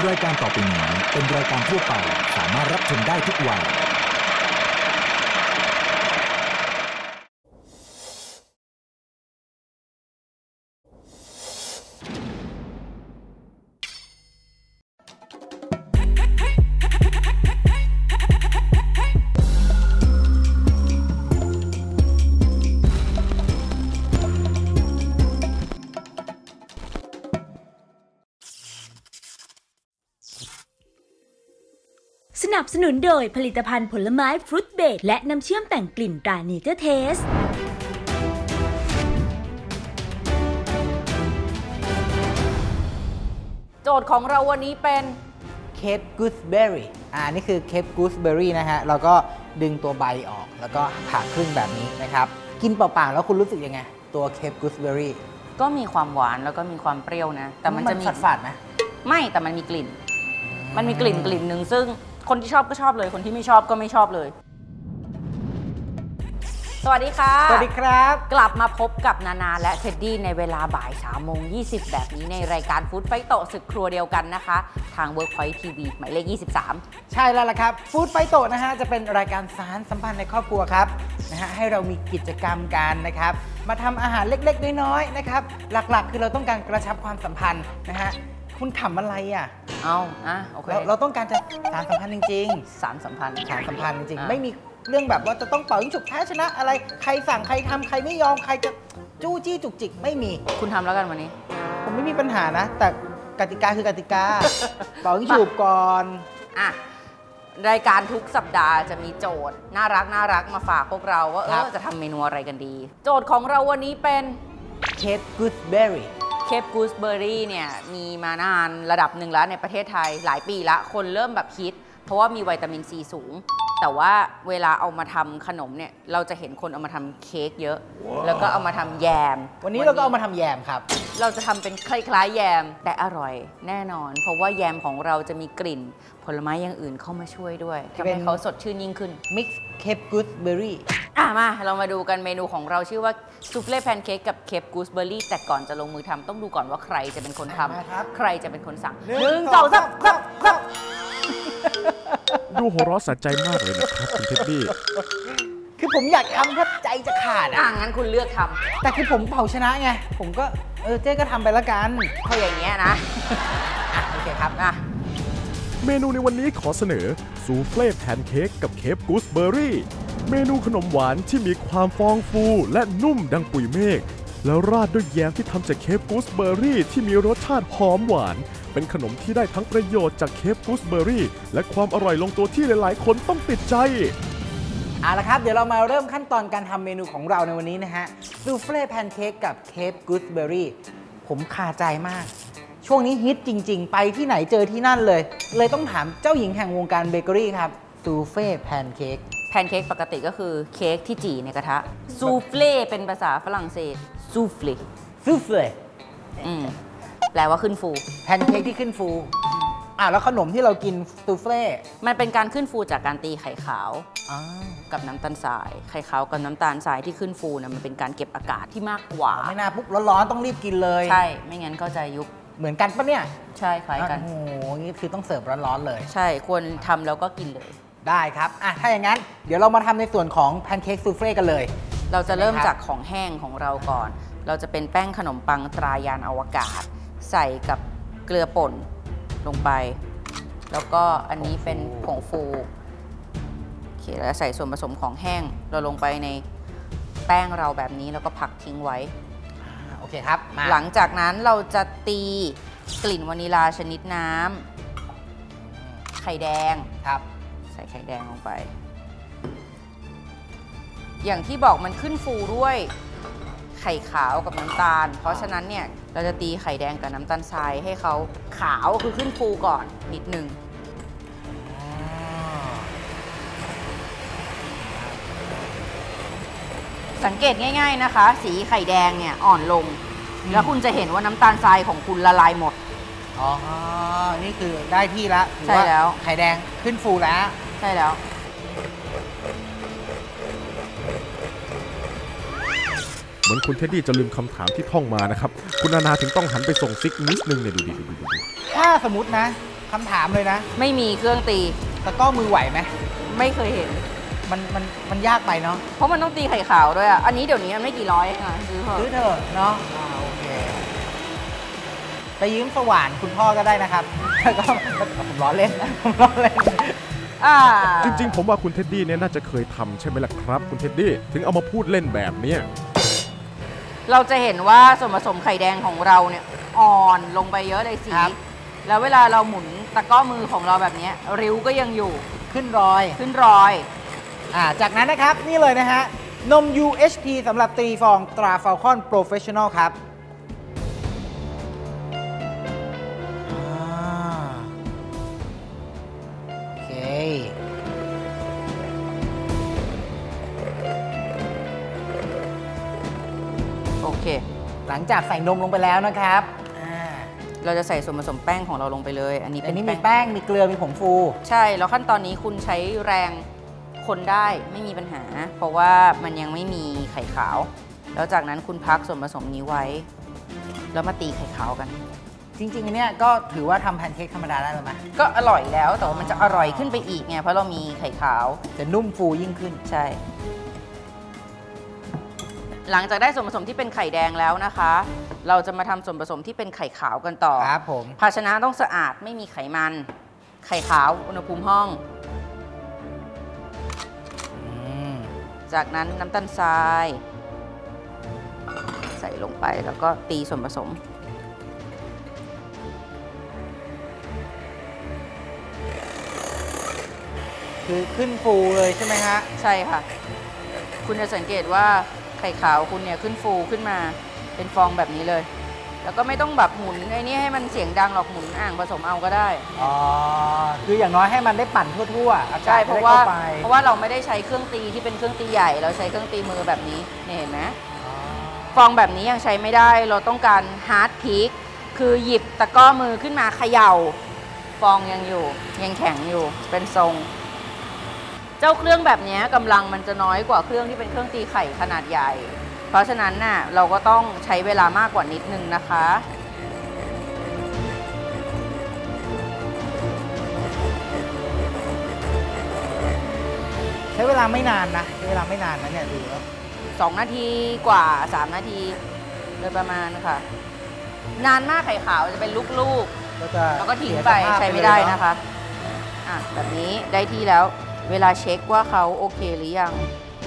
รายการต่อไปนี้เป็นรายการทั่วไปสามารถรับชมได้ทุกวัยสนับสนุนโดยผลิตภัณฑ์ผลไม้ฟรุตเบรดและน้ำเชื่อมแต่งกลิ่นตราเนเจอร์เทสโจทย์ของเราวันนี้เป็นเคปกูสเบอร์รี่นี่คือเคปกูสเบอร์รี่นะฮะเราก็ดึงตัวใบออกแล้วก็ผ่าครึ่งแบบนี้นะครับกินเปล่าๆแล้วคุณรู้สึกยังไงตัวเคปกูสเบอร์รี่ก็มีความหวานแล้วก็มีความเปรี้ยวนะแต่มันจะมีฝาดๆไหมไม่แต่มันมีกลิ่นหนึ่งซึ่งคนที่ชอบก็ชอบเลยคนที่ไม่ชอบก็ไม่ชอบเลยสวัสดีค่ะสวัสดีครับกลับมาพบกับนานาและเท็ดดี้ในเวลาบ่าย 3:20 แบบนี้ในรายการฟู้ดไฟโตศึกครัวเดียวกันนะคะทาง Workpoint TV หมายเลข 23 ใช่แล้วล่ะครับฟู้ดไฟโตนะฮะจะเป็นรายการสานสัมพันธ์ในครอบครัวครับนะฮะให้เรามีกิจกรรมกันนะครับมาทำอาหารเล็กๆน้อยๆนะครับหลักๆคือเราต้องการกระชับความสัมพันธ์นะฮะคุณขำอะไรอ่ะโอเคเราต้องการจะสานสัมพันธ์จริงๆสานสัมพันธ์จริงๆไม่มีเรื่องแบบว่าจะต้องเป่ายิงฉุบแพ้ชนะอะไรใครสั่งใครทำใครไม่ยอมใครจะจู้จี้จุกจิกไม่มีคุณทำแล้วกันวันนี้ผมไม่มีปัญหานะแต่กติกาคือกติกา เป่ายิงฉุบก่อนรายการทุกสัปดาห์จะมีโจทย์น่ารักมาฝากพวกเราว่าจะทำเมนูอะไรกันดีโจทย์ของเราวันนี้เป็นเคปกูสเบอร์รี่เคปกูสเบอร์รี่เนี่ยมีมานานระดับหนึ่งแล้วในประเทศไทยหลายปีละคนเริ่มแบบฮิตเพราะว่ามีวิตามินซีสูงแต่ว่าเวลาเอามาทำขนมเนี่ยเราจะเห็นคนเอามาทำเค้กเยอะ แล้วก็เอามาทำแยมวันนี้เราก็เอามาทำแยมครับเราจะทำเป็นคล้ายๆแยมแต่อร่อยแน่นอนเพราะว่าแยมของเราจะมีกลิ่นผลไม้อย่างอื่นเข้ามาช่วยด้วยทำให้เขาสดชื่นยิ่งขึ้น Mix Cape Gooseberry มาเรามาดูกันเมนูของเราชื่อว่าซูเฟ่แพนเค้กกับเคปกูสเบอร์รี่แต่ก่อนจะลงมือทำต้องดูก่อนว่าใครจะเป็นคนทำใครจะเป็นคนสั่ง1 2 3ครับดูหัวเราะสะใจมากเลยนะครับคุณเท็ดดี้คือผมอยากทำแทบใจจะขาดงั้นคุณเลือกทำแต่คือผมเผาชนะไงผมก็เจ๊ก็ทำไปละกันเพราะอย่างเงี้ยนะโอเคครับเมนูในวันนี้ขอเสนอซูเฟ่แพนเค้กกับเคปกูสเบอร์รี่เมนูขนมหวานที่มีความฟองฟูและนุ่มดังปุยเมฆแล้วราดด้วยแยมที่ทำจากเคปกูสเบอร์รี่ที่มีรสชาติหอมหวานเป็นขนมที่ได้ทั้งประโยชน์จากเคปกูสเบอร์รี่และความอร่อยลงตัวที่หลายๆคนต้องติดใจเอาละครับเดี๋ยวเรามาเริ่มขั้นตอนการทำเมนูของเราในวันนี้นะฮะซูเฟ่แพนเค้กกับเคปกูสเบอร์รี่ผมคาใจมากช่วงนี้ฮิตจริงๆไปที่ไหนเจอที่นั่นเลยต้องถามเจ้าหญิงแห่งวงการเบเกอรี่ครับซูเฟ่แพนเค้กปกติก็คือเค้กที่จี่ในกระทะซูเฟ่เป็นภาษาฝรั่งเศสซูเฟ่แปลว่าขึ้นฟูแพนเค้กที่ขึ้นฟูแล้วขนมที่เรากินซูเฟ่มันเป็นการขึ้นฟูจากการตีไข่ขาวกับน้ำตาลทรายไข่ขาวกับน้ำตาลทรายที่ขึ้นฟูนะมันเป็นการเก็บอากาศที่มากกว่าไม่น่าปุ๊บร้อนๆต้องรีบกินเลยใช่ไม่งั้นก็จะยุบเหมือนกันปะเนี่ยใช่คล้ายกันโอ้โหนี่คือต้องเสิร์ฟร้อนๆเลยใช่ควรทำแล้วก็กินเลยได้ครับถ้าอย่างนั้นเดี๋ยวเรามาทำในส่วนของแพนเค้กซูเฟ่กันเลยเราจะเริ่มจากของแห้งของเราก่อนเราจะเป็นแป้งขนมปังตรายานอวกาศใส่กับเกลือป่นลงไปแล้วก็อันนี้เป็นผงฟูโอเคแล้วใส่ส่วนผสมของแห้งเราลงไปในแป้งเราแบบนี้แล้วก็พักทิ้งไว้โอเคครับหลังจากนั้นเราจะตีกลิ่นวานิลาชนิดน้ำไข่แดงครับใส่ไข่แดงลงไปอย่างที่บอกมันขึ้นฟูด้วยไข่ขาวกับน้ำตาลเพราะฉะนั้นเนี่ยเราจะตีไข่แดงกับน้ำตาลทรายให้เขาขาวคือขึ้นฟูก่อนนิดนึงสังเกตง่ายๆนะคะสีไข่แดงเนี่ยอ่อนลงแล้วคุณจะเห็นว่าน้ำตาลทรายของคุณละลายหมดนี่คือได้ที่ละใช่แล้วไข่แดงขึ้นฟูแล้วใช่แล้วเหมือนคุณเท็ดดี้จะลืมคำถามที่ท่องมานะครับคุณนานาถึงต้องหันไปส่งซิกนิดนึงเนี่ยดูถ้าสมมตินะคำถามเลยนะไม่มีเครื่องตีตะกร้อมือไหวไหมไม่เคยเห็นมันยากไปเนาะเพราะมันต้องตีไข่ขาวด้วยอ่ะ อันนี้เดี๋ยวนี้มันไม่กี่ร้อยเองอ่ะซื้อเถซื้ออะเถอะเนาะโอเคไปยืมสว่านคุณพ่อก็ได้นะครับแล้วก็ผมล้อเล่นผมล้อเล่นจริงๆผมว่าคุณเท็ดดี้เนี่ยน่าจะเคยทำใช่ไหมล่ะครับคุณเท็ดดี้ถึงเอามาพูดเล่นแบบเนี้ยเราจะเห็นว่าส่วนผสมไข่แดงของเราเนี่ยอ่อนลงไปเยอะเลยสีครับแล้วเวลาเราหมุนตะกร้อมือของเราแบบนี้ริ้วก็ยังอยู่ขึ้นรอยขึ้นรอยจากนั้นนะครับนี่เลยนะฮะ นม UHT สำหรับตีฟองตรา Falcon Professional ครับโอเคโอเคหลังจากใส่นมลงไปแล้วนะครับเราจะใส่ส่วนผสมแป้งของเราลงไปเลย อันนี้อัเป็น นนี้แป้มีงแป้ง มีเกลือ มีผงฟูใช่ แล้วขั้นตอนนี้คุณใช้แรงคนได้ไม่มีปัญหา เพราะว่ามันยังไม่มีไข่ขาว แล้วจากนั้นคุณพักส่วนผสมนี้ไว้ แล้วมาตีไข่ขาวกันจริงๆอันเนี้ยก็ถือว่าทำแพนเค้กธรรมดาได้เลยไหมก็อร่อยแล้วแต่ว่ามันจะอร่อยขึ้นไปอีกไงเพราะเรามีไข่ขาวจะนุ่มฟูยิ่งขึ้นใช่ หลังจากได้ส่วนผสมที่เป็นไข่แดงแล้วนะคะ เราจะมาทำส่วนผสมที่เป็นไข่ขาวกันต่อครับผมภาชนะต้องสะอาดไม่มีไขมัน ไข่ขาวอุณหภูมิห้อง จากนั้นน้ำตาลทราย ใส่ลงไปแล้วก็ตีส่วนผสมคือขึ้นฟูเลยใช่ไหมฮะใช่ค่ะ คุณจะสังเกตว่าไข่ขาวคุณเนี่ยขึ้นฟูขึ้นมาเป็นฟองแบบนี้เลย แล้วก็ไม่ต้องแบบหมุนไอ้นี่ให้มันเสียงดังหรอกหมุนอ่างผสมเอาก็ได้อ๋อ คืออย่างน้อยให้มันได้ปั่นทั่วๆอากาใช่ศเพจะได้ราะว่าเข้าไปเราไม่ได้ใช้เครื่องตีที่เป็นเครื่องตีใหญ่เราใช้เครื่องตีมือแบบนี้เนี่ยเห็นไหมฟองแบบนี้ยังใช้ไม่ได้เราต้องการฮาร์ดพีคคือหยิบตะกร้อมือขึ้นมาเขย่าฟองยังอยู่ยังแข็งอยู่เป็นทรง เจ้าเครื่องแบบนี้กำลังมันจะน้อยกว่าเครื่องที่เป็นเครื่องตีไข่ขนาดใหญ่ เพราะฉะนั้นน่ะเราก็ต้องใช้เวลามากกว่านิดนึงนะคะใช้เวลาไม่นานนะใช้เวลาไม่นานนะเนี่ยดูแล้ว 2 นาทีกว่า 3 นาทีโดยประมาณค่ะ นานมากไข่ขาวจะเป็นลูกก็จะๆแล้วก็ทิ้งไปใช้ไม่ได้นะคะแบบนี้ได้ที่แล้วเวลาเช็คว่าเขาโอเคหรือยัง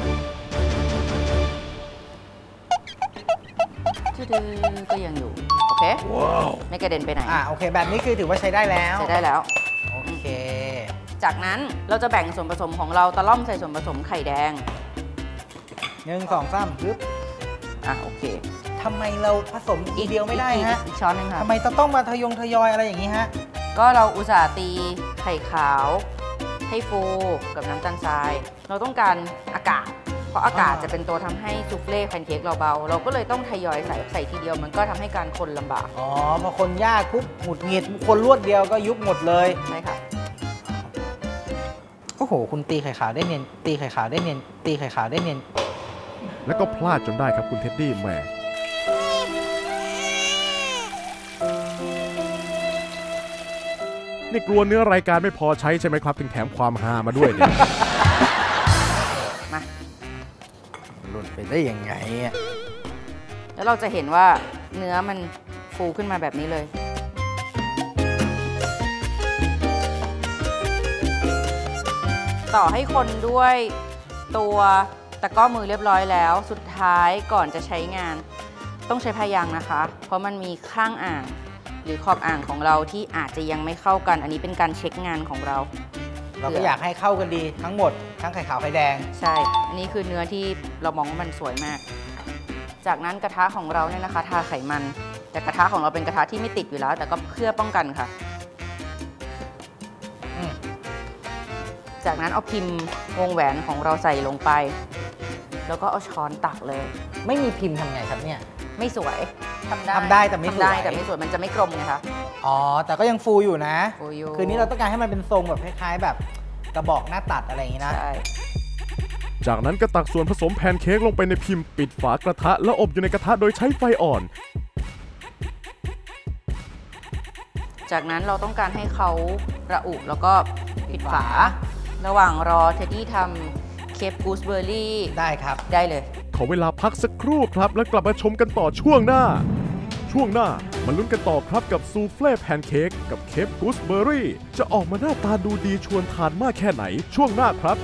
ก็ยังอยู่ โอเค ไม่กระเด็นไปไหนโอเค แบบนี้คือถือว่าใช้ได้แล้วใช้ได้แล้วโอเคจากนั้นเราจะแบ่งส่วนผสมของเราตะล่อมใส่ส่วนผสมไข่แดง 1 2 3ปึ๊บโอเคทำไมเราผสมอีกเดียวไม่ได้ฮะอีกช้อนหนึงค่ะทำไมต้องมาทยอยอะไรอย่างนี้ฮะก็เราอุตส่าห์ตีไข่ขาวให้ฟูกับน้ำตาลทราย เราต้องการอากาศ เพราะอากาศจะเป็นตัวทำให้ซูเฟ่แพนเค้กเราเบา เราก็เลยต้องทยอยใส่ทีเดียวมันก็ทำให้การคนลำบากอ๋อ พอคนยากปุ๊บหงุดหงิดคนรวดเดียวก็ยุบหมดเลยใช่ค่ะโอ้โห คุณตีไข่ขาวได้เนียน ตีไข่ขาวได้เนียน ตีไข่ขาวได้เนียนแล้วก็พลาดจนได้ครับคุณเท็ดดี้แหมนี่กลัวเนื้อรายการไม่พอใช้ใช่ไหมครับถึงแถมความฮามาด้วยเนี่ยมาหล่นไปได้ยังไงอ่ะแล้วเราจะเห็นว่าเนื้อมันฟูขึ้นมาแบบนี้เลย ต่อให้คนด้วยตัวตะกร้อมือเรียบร้อยแล้ว สุดท้ายก่อนจะใช้งาน ต้องใช้พายางนะคะ เพราะมันมีข้างอ่างหรือขอบอ่างของเราที่อาจจะยังไม่เข้ากัน อันนี้เป็นการเช็คงานของเราเราก็อยากให้เข้ากันดีทั้งหมด ทั้งไข่ขาวไข่แดงใช่ อันนี้คือเนื้อที่เรามองว่ามันสวยมาก จากนั้นกระทะของเราเนี่ยนะคะทาไขมัน แต่กระทะของเราเป็นกระทะที่ไม่ติดอยู่แล้ว แต่ก็เพื่อป้องกันค่ะ จากนั้นเอาพิมพ์วงแหวนของเราใส่ลงไป แล้วก็เอาช้อนตักเลยไม่มีพิมพ์ทำไงครับเนี่ยไม่สวยทำได้ทำได้แต่ไม่สวยทำได้แต่ไม่สวยมันจะไม่กลมไงคะอ๋อ แต่ก็ยังฟูอยู่นะฟูอยู่คืนนี้เราต้องการให้มันเป็นทรงแบบคล้ายๆ แบบกระบอกหน้าตัดอะไรอย่างนี้นะใช่จากนั้นก็ตักส่วนผสมแพนเค้กลงไปในพิมพ์ปิดฝากระทะแล้วอบอยู่ในกระทะโดยใช้ไฟอ่อนจากนั้นเราต้องการให้เขาระอุแล้วก็ปิดฝาระหว่างรอเทดดี้ทำเคปกูสเบอร์รี่ได้ครับได้เลยขอเวลาพักสักครู่ครับแล้วกลับมาชมกันต่อช่วงหน้ามาลุ้นกันต่อครับกับซูเฟ่แพนเค้กกับเคปกูสเบอร์รี่จะออกมาหน้าตาดูดีชวนทานมากแค่ไหนช่วงหน้าครับ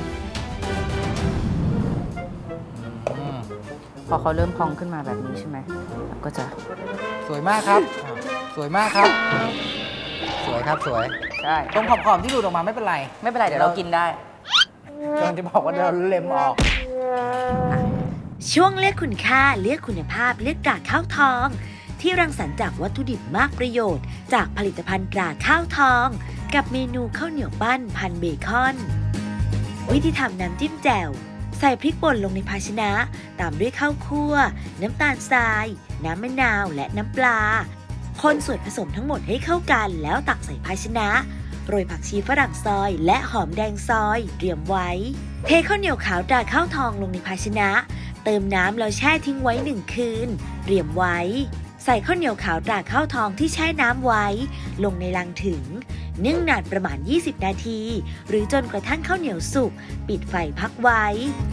พอเขาเริ่มพองขึ้นมาแบบนี้ใช่ไหมเราก็จะสวยมากครับสวยมากครับสวยครับสวยใช่ตรงขอบๆที่หลุดออกมาไม่เป็นไรเดี๋ยวเรากินได้กำลังจะบอกว่าเราเล็มออกช่วงเลือกคุณค่าเลือกคุณภาพเลือกตราข้าวทองที่รังสรรค์จากวัตถุดิบมากประโยชน์จากผลิตภัณฑ์ตราข้าวทองกับเมนูข้าวเหนียวปั้นพันเบคอนวิธีทำน้ำจิ้มแจ่วใส่พริกป่นลงในภาชนะตามด้วยข้าวคั่วน้ำตาลทรายน้ำมะนาวและน้ำปลาคนส่วนผสมทั้งหมดให้เข้ากันแล้วตักใส่ภาชนะโรยผักชีฝรั่งซอยและหอมแดงซอยเตรียมไว้เทข้าวเหนียวขาวตราข้าวทองลงในภาชนะเติมน้ำแล้วแช่ทิ้งไว้1 คืนเตรียมไว้ใส่ข้าวเหนียวขาวตราข้าวทองที่แช่น้ำไว้ลงในลังถึงนึ่งนานประมาณ20 นาทีหรือจนกระทั่งข้าวเหนียวสุกปิดไฟพักไว้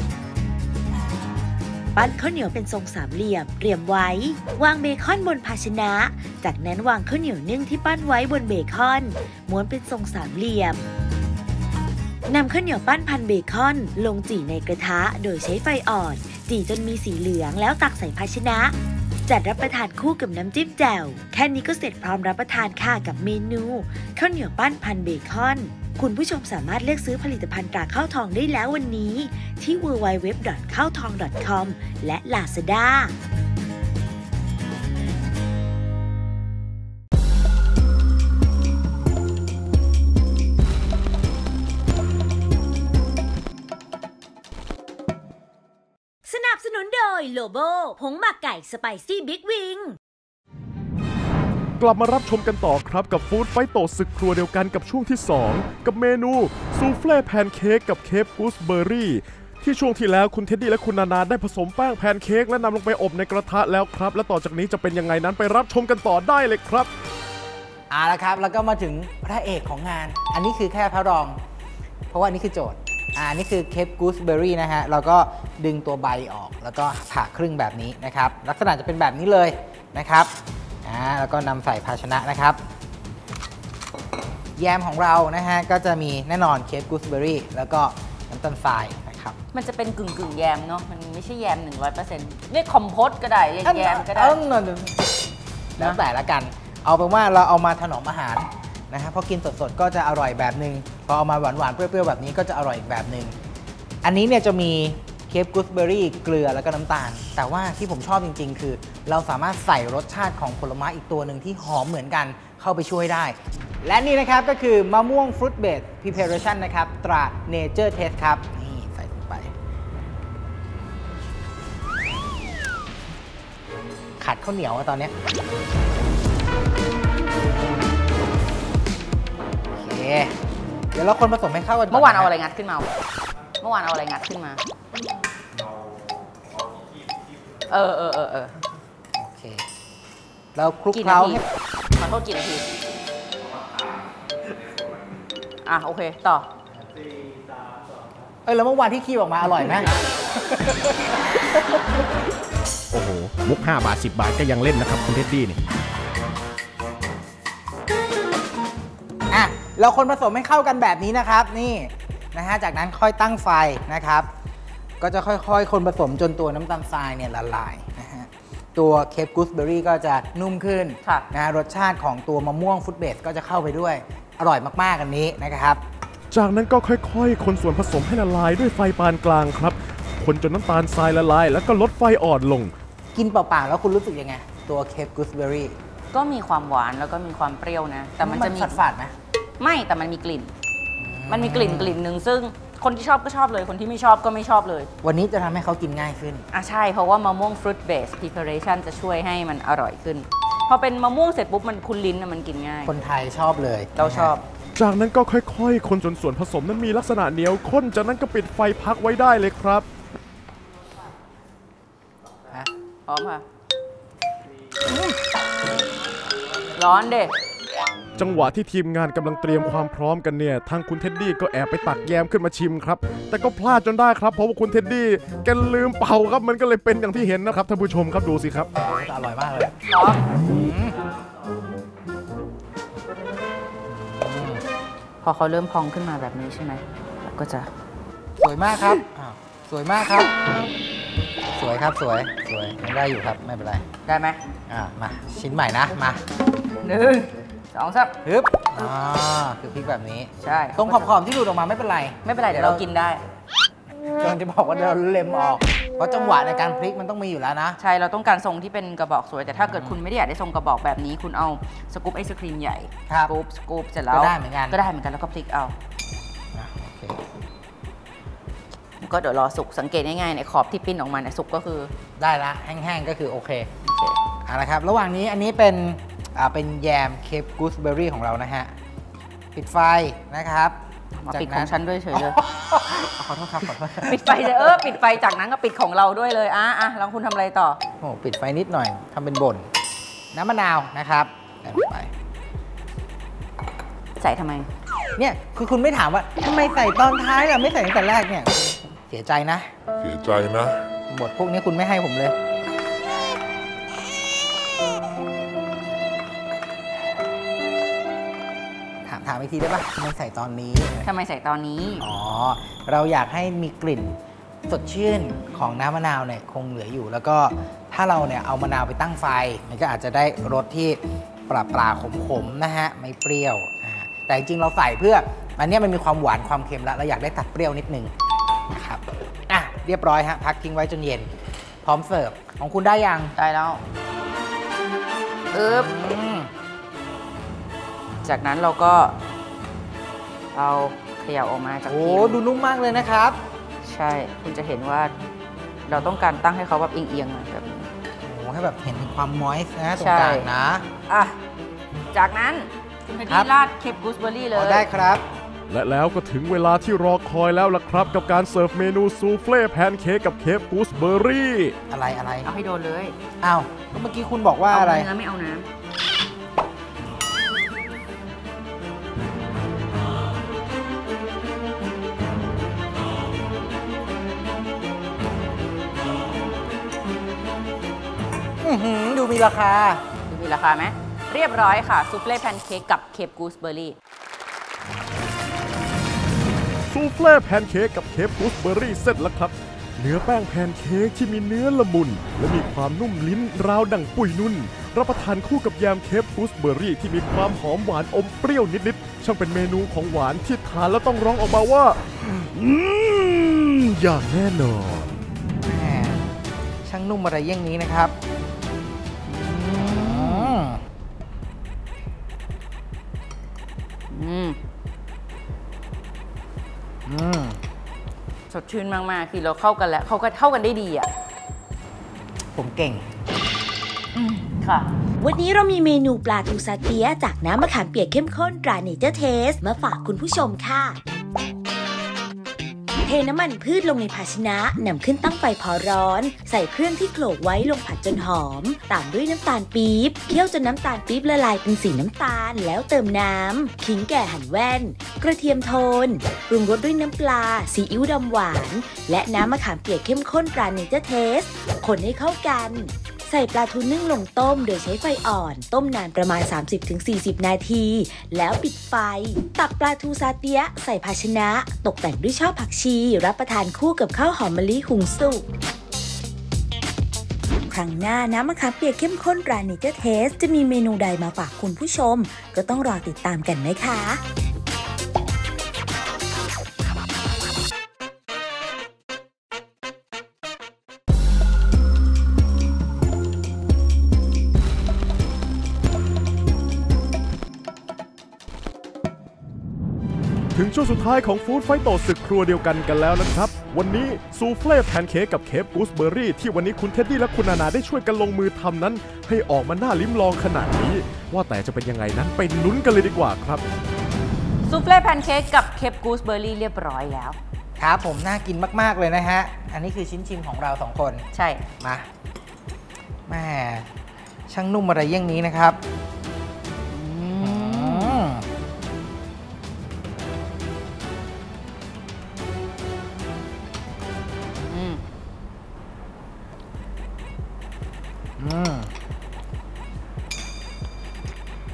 ปั้นข้าวเหนียวเป็นทรงสามเหลี่ยมเตรียมไว้วางเบคอนบนภาชนะจากนั้นวางข้าวเหนียวนึ่งที่ปั้นไว้บนเบคอนม้วนเป็นทรงสามเหลี่ยมนำข้าวเหนียวปั้นพันเบคอนลงจี่ในกระทะโดยใช้ไฟอ่อนจี่จนมีสีเหลืองแล้วตักใส่ภาชนะจัดรับประทานคู่กับน้ำจิ้มแจ่วแค่นี้ก็เสร็จพร้อมรับประทานค่ะกับเมนูข้าวเหนียวปั้นพันเบคอนคุณผู้ชมสามารถเลือกซื้อผลิตภัณฑ์ตราข้าวทองได้แล้ววันนี้ที่ www.ข้าวทอง .com และ Lazadaสนับสนุนโดยโลโบผงหมักไก่สไปซี่บิ๊กวิงกลับมารับชมกันต่อครับกับฟู้ดไฟโตศึกครัวเดียวกันกับช่วงที่2กับเมนูซูเฟ่แพนเค้กกับเคปกูสเบอร์รี่ที่ช่วงที่แล้วคุณเท็ดดี้และคุณนานาได้ผสมแป้งแพนเค้กและนำลงไปอบในกระทะแล้วครับและต่อจากนี้จะเป็นยังไงนั้นไปรับชมกันต่อได้เลยครับละครับแล้วก็มาถึงพระเอกของงานอันนี้คือแค่พระรองเพราะว่านี่คือโจทย์นี่คือเคปกูสเบอร์รี่นะฮะเราก็ดึงตัวใบออกแล้วก็ผ่าครึ่งแบบนี้นะครับลักษณะจะเป็นแบบนี้เลยนะครับแล้วก็นำใส่ภาชนะนะครับแยมของเรานะฮะก็จะมีแน่นอนเคปกูสเบอร์รี่แล้วก็น้ำตาลทรายนะครับมันจะเป็นกึ่งแยมเนาะมันไม่ใช่แยม 100% เรียกคอมโพสก็ได้เรียกแยมก็ได้แล้วแต่ละกันเอาเป็นว่าเราเอามาถนอมอาหารนะฮะพอกินสดๆก็จะอร่อยแบบนึงพอเอามาหวานๆเปรี้ยวๆแบบนี้ก็จะอร่อยอีกแบบนึงอันนี้เนี่ยจะมีเคปกูสเบอร์รี่เกลือแล้วก็น้ำตาลแต่ว่าที่ผมชอบจริงๆคือเราสามารถใส่รสชาติของผลไม้อีกตัวหนึ่งที่หอมเหมือนกันเข้าไปช่วยได้และนี่นะครับก็คือมะม่วงฟรุตเบสพรีเพเรชั่นนะครับตราเนเจอร์เทสครับนี่ใส่ลงไปขัดข้าวเหนียวตอนนี้โอเคเดี๋ยวเราคนผสมให้เข้ากันเมื่อวานเอาอะไรงัดขึ้นมาโอเคเราคลุกเคล้าให้ขอโทษกี่นาทีโอเคต่อแล้วเมื่อวานที่คีบออกมาอร่อยไหมโอ้โหมุก5 บาท 10 บาทก็ยังเล่นนะครับคุณเท็ดดี้นี่เราคนผสมให้เข้ากันแบบนี้นะครับนี่นะฮะจากนั้นค่อยตั้งไฟนะครับก็จะค่อยๆคนผสมจนตัวน้ำตาลทรายเนี่ยละลายนะฮะตัวเคปกูสเบอร์รี่ก็จะนุ่มขึ้นนะฮะรสชาติของตัวมะม่วงฟรุตเบสก็จะเข้าไปด้วยอร่อยมากๆอันนี้นะครับจากนั้นก็ค่อยๆคนส่วนผสมให้ละลายด้วยไฟปานกลางครับคนจนน้ำตาลทรายละลายแล้วก็ลดไฟอ่อนลงกินเปล่าๆแล้วคุณรู้สึกยังไงตัวเคปกูสเบอร์รี่ก็มีความหวานแล้วก็มีความเปรี้ยวนะแต่มันจะมีฝาดๆไหมไม่แต่มันมีกลิ่นหนึ่งซึ่งคนที่ชอบก็ชอบเลยคนที่ไม่ชอบก็ไม่ชอบเลยวันนี้จะทำให้เขากินง่ายขึ้นใช่เพราะว่ามะม่วงฟรุตเบสพรีเพเรชั่นจะช่วยให้มันอร่อยขึ้นพอเป็นมะม่วงเสร็จปุ๊บมันคุ้นลิ้นมันกินง่ายคนไทยชอบเลยเราชอบจากนั้นก็ค่อยๆคนจนส่วนผสมนั้นมีลักษณะเหนียวข้นจากนั้นก็ปิดไฟพักไว้ได้เลยครับพร้อมค่ะร้อนเด็จังหวะที่ทีมงานกำลังเตรียมความพร้อมกันเนี่ยทางคุณเท็ดดี้ก็แอบไปตักแยมขึ้นมาชิมครับแต่ก็พลาดจนได้ครับเพราะว่าคุณเท็ดดี้แกลืมเป่าครับมันก็เลยเป็นอย่างที่เห็นนะครับท่านผู้ชมครับดูสิครับอร่อยมากเลยพอเขาเริ่มพองขึ้นมาแบบนี้ใช่ไหมก็จะสวยมากครับสวยมากครับสวยครับสวยยังได้อยู่ครับไม่เป็นไรได้ไหมมาชิ้นใหม่นะมา 1 2 3 ฮึบคือพริกแบบนี้ใช่ตรงขอบๆที่หลุดออกมาไม่เป็นไรเดี๋ยวเรากินได้กำลังจะบอกว่าเราเล็มออกเพราะจังหวะในการพลิกมันต้องมีอยู่แล้วนะใช่เราต้องการทรงที่เป็นกระบอกสวยแต่ถ้าเกิดคุณไม่ได้อยากได้ทรงกระบอกแบบนี้คุณเอาสกู๊ปไอศครีมใหญ่สกู๊ปเสร็จแล้วก็ได้เหมือนกันแล้วก็พลิกเอาก็เดี๋ยวรอสุกสังเกตง่ายๆในขอบที่ปิ้นออกมาเนี่ยสุกก็คือได้ละแห้งๆก็คือโอเคเอาละครับระหว่างนี้อันนี้เป็นแยมเคปกูสเบอร์รี่ของเรานะฮะปิดไฟนะครับมาปิดของฉันด้วยเฉยเลยขอโทษครับปิดไฟเลยปิดไฟจากนั้นก็ปิดของเราด้วยเลยแล้วคุณทำอะไรต่อปิดไฟนิดหน่อยทำเป็นบ่นน้ำมะนาวนะครับใส่ลงไปใส่ทำไมเนี่ยคือคุณไม่ถามว่าทำไมใส่ตอนท้ายล่ะไม่ใส่ตั้งแต่แรกเนี่ยเสียใจนะบทพวกนี้คุณไม่ให้ผมเลยถามอีกทีได้ปะทำไมใส่ตอนนี้เราอยากให้มีกลิ่นสดชื่นของน้ำมะนาวเนี่ยคงเหลืออยู่แล้วก็ถ้าเราเนี่ยเอามะนาวไปตั้งไฟมันก็อาจจะได้รสที่ปลาขมๆนะฮะไม่เปรี้ยวแต่จริงๆเราใส่เพื่ออันนี้มันมีความหวานความเค็มแล้วเราอยากได้ตัดเปรี้ยวนิดนึงนะครับเรียบร้อยฮะพักทิ้งไว้จนเย็นพร้อมเสิร์ฟของคุณได้ยังได้แล้วจากนั้นเราก็เอาเขย่าออกมาจากพิมพ์ดูนุ่มมากเลยนะครับใช่คุณจะเห็นว่าเราต้องการตั้งให้เขาแบบเอียงๆแบบนี้ให้แบบเห็นถึงความมอยส์นะตรงกลางนะจากนั้นคุณให้ราดเคปกูสเบอร์รี่เลยได้ครับและแล้วก็ถึงเวลาที่รอคอยแล้วล่ะครับกับการเสิร์ฟเมนูซูเฟ่แพนเค้กกับเคปกูสเบอร์รี่อะไรเอาให้โดนเลยเมื่อกี้คุณบอกว่าอะไรเนื้อไม่เอาน้ำดูมีราคาไหมเรียบร้อยค่ะซูเฟ่แพนเค้กกับเคปกูสเบอร์รี่ซูเฟ่แพนเค้กกับเคปกูสเบอร์รี่เสร็จแล้วครับเนื้อแป้งแพนเค้กที่มีเนื้อละมุนและมีความนุ่มลิ้นราวดั่งปุยนุ่นรับประทานคู่กับแยมเคปกูสเบอร์รี่ที่มีความหอมหวานอมเปรี้ยวนิดๆช่างเป็นเมนูของหวานที่ทานแล้วต้องร้องออกมาว่าอย่างแน่นอนช่างนุ่มอะไรอย่างนี้นะครับสดชื่นมากๆคือเราเข้ากันแล้วเขาก็เข้ากันได้ดีผมเก่งค่ะวันนี้เรามีเมนูปลาทูซาเตียจากน้ำมะขามเปียกเข้มข้นตราเนเจอร์เทสมาฝากคุณผู้ชมค่ะเทน้ำมันพืชลงในภาชนะนำขึ้นตั้งไฟพอร้อนใส่เครื่องที่โขลกไว้ลงผัดจนหอมตามด้วยน้ำตาลปี๊บเคี่ยวจนน้ำตาลปี๊บละลายเป็นสีน้ำตาลแล้วเติมน้ำขิงแก่หั่นแว่นกระเทียมโทนปรุงรสด้วยน้ำปลาซีอิ๊วดำหวานและน้ำมะขามเปียกเข้มข้นตราเนเจอร์เทสคนให้เข้ากันใส่ปลาทูนึ่งลงต้มโดยใช้ไฟอ่อนต้มนานประมาณ 30-40 นาทีแล้วปิดไฟตักปลาทูซาเตียใส่ภาชนะตกแต่งด้วยช่อผักชีรับประทานคู่กับข้าวหอมมะลิหุงสุกครั้งหน้าน้ำมะขามเปียกเข้มข้นตราเนเจอร์เทสจะมีเมนูใดมาฝากคุณผู้ชมก็ต้องรอติดตามกันนะคะถึงช่วงสุดท้ายของฟู้ดไฟโตศึกครัวเดียวกันแล้วนะครับวันนี้ซูเฟ่แพนเค้กกับเคปกูสเบอร์รี่ที่วันนี้คุณเท็ดดี้และคุณนานาได้ช่วยกันลงมือทำนั้นให้ออกมาน่าลิ้มลองขนาดนี้ว่าแต่จะเป็นยังไงนั้นไปลุ้นกันเลยดีกว่าครับซูเฟ่แพนเค้กกับเคปกูสเบอร์รี่เรียบร้อยแล้วครับผมน่ากินมากๆเลยนะฮะอันนี้คือชิ้นชิมของเรา2คนใช่มาแม่ช่างนุ่มอะไรอย่างนี้นะครับ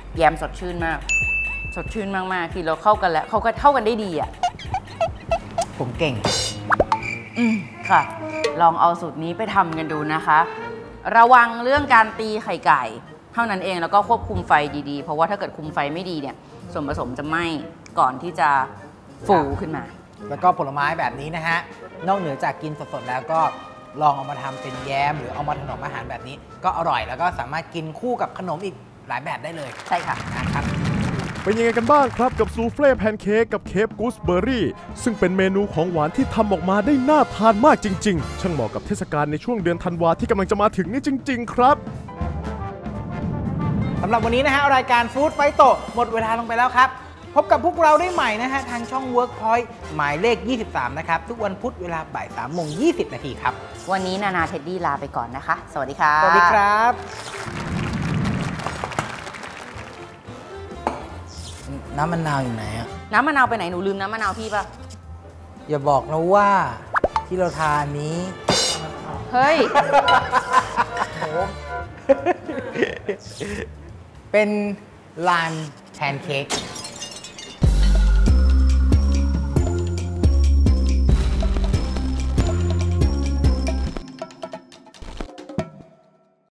แยมสดชื่นมาก สดชื่นมากๆที่เราเข้ากันแล้วเขาก็เข้ากันได้ดีอ่ะผมเก่งค่ะ ลองเอาสูตรนี้ไปทำกันดูนะคะ ระวังเรื่องการตีไข่ไก่ เท่านั้นเองแล้วก็ควบคุมไฟดีๆ เพราะว่าถ้าเกิดคุมไฟไม่ดีเนี่ยส่วนผสมจะไหม้ก่อนที่จะฟูขึ้นมาแล้วก็ผลไม้แบบนี้นะฮะ นอกเหนือจากกินสดๆแล้วก็ลองเอามาทำเป็นแยมหรือเอามาถนอมอาหารแบบนี้ ก็อร่อยแล้วก็สามารถกินคู่กับขนมอีกหลายแบบได้เลยใช่ค่ะนะครับเป็นยังไงกันบ้างครับกับซูเฟ่แพนเค้กกับเค้กกูสเบอร์รี่ซึ่งเป็นเมนูของหวานที่ทำออกมาได้น่าทานมากจริงๆ ช่างเหมาะกับเทศกาลในช่วงเดือนธันวาที่กำลังจะมาถึงนี่จริงๆครับสำหรับวันนี้นะฮะรายการฟู้ดไฟโตหมดเวลาลงไปแล้วครับ พบกับพวกเราได้ใหม่นะฮะทางช่อง Workpoint หมายเลข 23 นะครับ ทุกวันพุธเวลาบ่าย 3:20 นาทีครับวันนี้นานาเท็ดดี้ลาไปก่อนนะคะ สวัสดีค่ะสวัสดีครับ น้ำมะนาวอยู่ไหนอะน้ำมะนาวไปไหนหนูลืมน้ำมะนาวพี่ปะอย่าบอกนะว่าที่เราทานนี้เฮ้ยเป็นลานแพนเค้ก